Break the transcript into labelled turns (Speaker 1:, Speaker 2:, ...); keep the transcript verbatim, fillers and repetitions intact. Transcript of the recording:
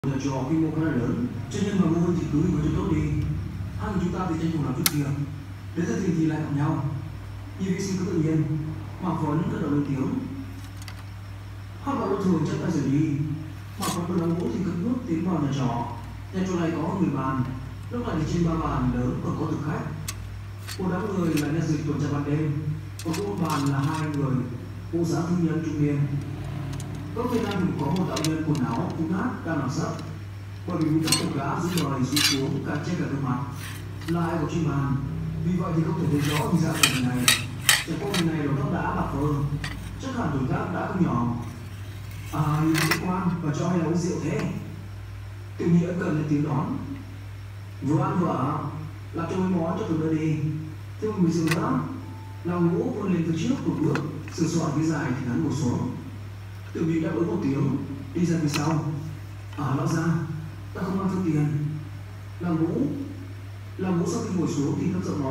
Speaker 1: Nhà trọ quy mô khá là lớn, cho nên mà mua hơn thì cứ với cho tốt đi. Hai người chúng ta thì tranh thủ làm chút việc, đến gia đình thì lại gặp nhau. Như vệ sinh cứ tự nhiên, Mạc Vấn rất là lớn tiếng. Hai bạn thông thường chắc tay rời đi. Mạc Vấn và Đăng Vũ thì cất bước tiến vào nhà trọ. Nhà trọ này có hơn mười bàn, lúc này thì trên ba bàn lớn còn có thực khách. Một đám người là nhà dịch tuần tra ban đêm, còn có một bàn là hai người bộ dáng thương nhân trung niên. Có Việt Nam cũng có một đạo nhân quần áo cũ nát đang làm sấp, bởi vì nguyên tắc của gã giữ lời rút xuống cả trên cả gương mặt là ai có trên bàn, vì vậy thì không thể thấy rõ hình dạng của người này. Chẳng qua người này đầu tóc đã bạc phơ, chắc hẳn tuổi tác đã không nhỏ. À, như sĩ quan và cho hay là uống rượu thế? Tiểu Nghĩa cần lên tiếng đón. Vừa ăn vừa ở, làm cho mấy món cho tụi nó đi. Thế mà mình dừng nữa. Lòng Ngũ vươn lên phía trước một bước, sửa soạn cái dài thì ngắn một xuống. Tiểu Mỹ đáp ứng một tiếng, đi ra phía sau. À, lão ra, ta không mang theo tiền. Lòng Ngũ, Lòng Ngũ sau khi ngồi xuống thì thấp giọng nói.